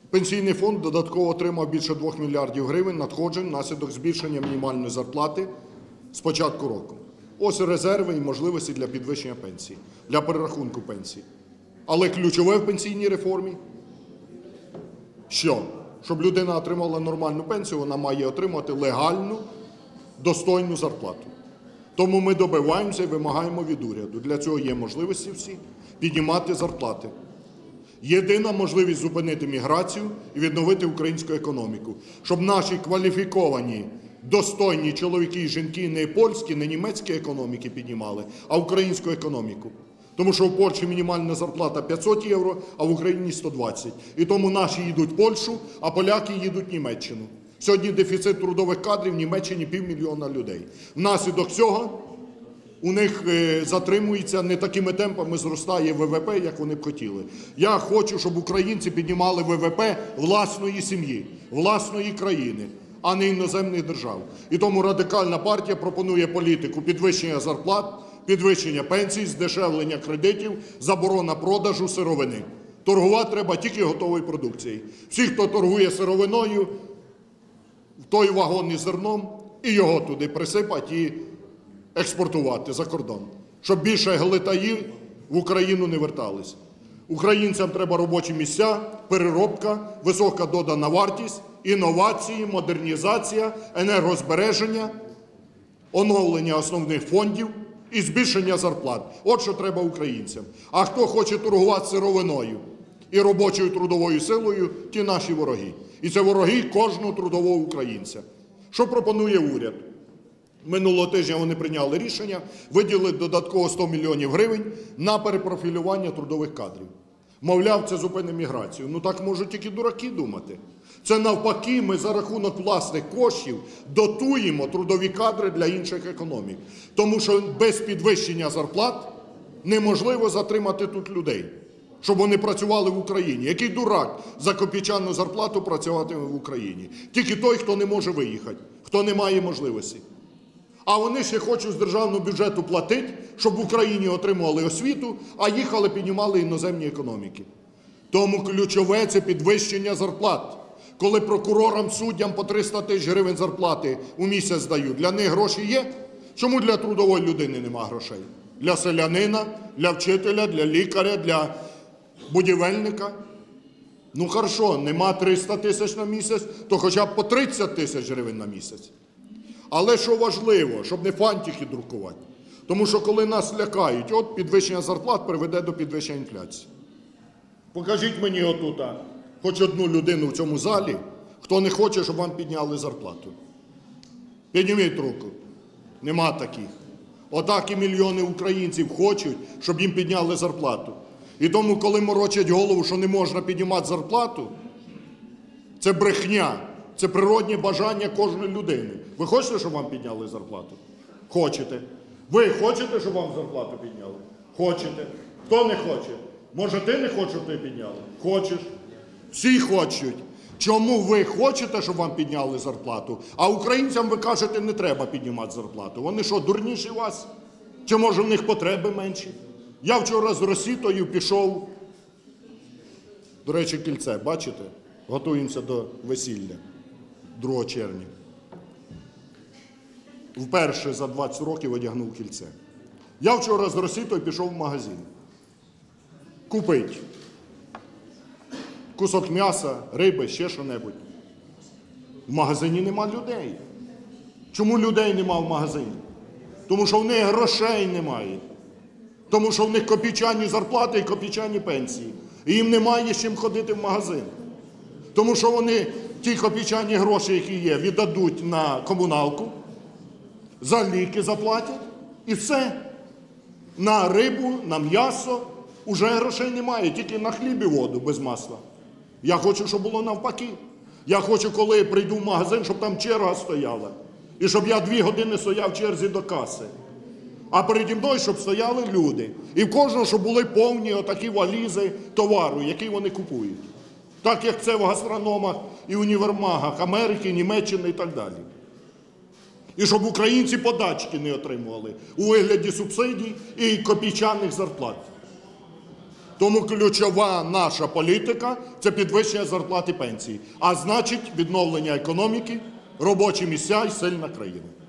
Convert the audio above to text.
Пенсійний фонд додатково отримав більше 2 мільярдів гривень надходжень внаслідок збільшення мінімальної зарплати з початку року. Ось резерви і можливості для підвищення пенсій, для перерахунку пенсій. Але ключове в пенсійній реформі – що? Щоб людина отримала нормальну пенсію, вона має отримати легальну, достойну зарплату. Тому ми добиваємося і вимагаємо від уряду. Для цього є можливості всі піднімати зарплати. Єдина можливість зупинити міграцію і відновити українську економіку. Щоб наші кваліфіковані, достойні чоловіки і жінки не польські, не німецькі економіки піднімали, а українську економіку. Тому що в Польщі мінімальна зарплата 500 євро, а в Україні 120. І тому наші їдуть в Польщу, а поляки їдуть в Німеччину. Сьогодні дефіцит трудових кадрів в Німеччині 500 000 людей. Внаслідок цього у них затримується, не такими темпами зростає ВВП, як вони б хотіли. Я хочу, щоб українці піднімали ВВП власної сім'ї, власної країни, а не іноземних держав. І тому Радикальна партія пропонує політику підвищення зарплат, підвищення пенсій, здешевлення кредитів, заборона продажу сировини. Торгувати треба тільки готовою продукцією. Всі, хто торгує сировиною, в той вагон із зерном, і його туди присипати і експортувати за кордон. Щоб більше глитаїв в Україну не вертались. Українцям треба робочі місця, переробка, висока додана вартість, інновації, модернізація, енергозбереження, оновлення основних фондів і збільшення зарплат. От що треба українцям. А хто хоче торгувати сировиною і робочою трудовою силою, ті наші вороги. І це вороги кожного трудового українця. Що пропонує уряд? Минулого тижня вони прийняли рішення виділити додатково 100 мільйонів гривень на перепрофілювання трудових кадрів. Мовляв, це зупинить міграцію. Ну так можуть тільки дураки думати. Це навпаки, ми за рахунок власних коштів дотуємо трудові кадри для інших економік. Тому що без підвищення зарплат неможливо затримати тут людей, щоб вони працювали в Україні. Який дурак за копійчану зарплату працюватиме в Україні? Тільки той, хто не може виїхати, хто не має можливості. А вони ще хочуть з державного бюджету платити, щоб в Україні отримували освіту, а їхали, піднімали іноземні економіки. Тому ключове – це підвищення зарплат. Коли прокурорам, суддям по 300 тисяч гривень зарплати у місяць дають, для них гроші є? Чому для трудової людини нема грошей? Для селянина, для вчителя, для лікаря, для будівельника? Ну, хорошо, нема 300 тисяч на місяць, то хоча б по 30 тисяч гривень на місяць. Але що важливо, щоб не фантики друкувати. Тому що коли нас лякають, от підвищення зарплат приведе до підвищення інфляції. Покажіть мені отут, хоч одну людину в цьому залі, хто не хоче, щоб вам підняли зарплату. Підніміть руку. Нема таких. Отак і мільйони українців хочуть, щоб їм підняли зарплату. І тому, коли морочать голову, що не можна піднімати зарплату, це брехня. Це природнє бажання кожної людини. Ви хочете, щоб вам підняли зарплату? Хочете. Ви хочете, щоб вам зарплату підняли? Хочете. Хто не хоче? Може, ти не хочеш, щоб ти підняли? Хочеш. Всі хочуть. Чому ви хочете, щоб вам підняли зарплату, а українцям ви кажете, не треба піднімати зарплату? Вони що, дурніші вас? Чи може в них потреби менші? Я вчора з Росітою пішов, до речі, кільце, бачите? Готуємося до весілля 2 червня. Вперше за 20 років одягнув кільце. Я вчора з Росітою пішов в магазин. Купить кусок м'яса, риби, ще що-небудь. В магазині нема людей. Чому людей нема в магазині? Тому що в них грошей немає. Тому що в них копійчані зарплати і копійчані пенсії. І їм немає з чим ходити в магазин. Тому що вони ті копійчані гроші, які є, віддадуть на комуналку, за ліки заплатять і все. На рибу, на м'ясо уже грошей немає, тільки на хліб і воду без масла. Я хочу, щоб було навпаки. Я хочу, коли прийду в магазин, щоб там черга стояла. І щоб я 2 години стояв в черзі до каси. А переді мною, щоб стояли люди. І в кожного, щоб були повні отакі валізи товару, який вони купують. Так, як це в гастрономах і універмагах Америки, Німеччини і так далі. І щоб українці подачки не отримували у вигляді субсидій і копійчаних зарплат. Тому ключова наша політика – це підвищення зарплат і пенсій, а значить відновлення економіки, робочі місця і сильна країна.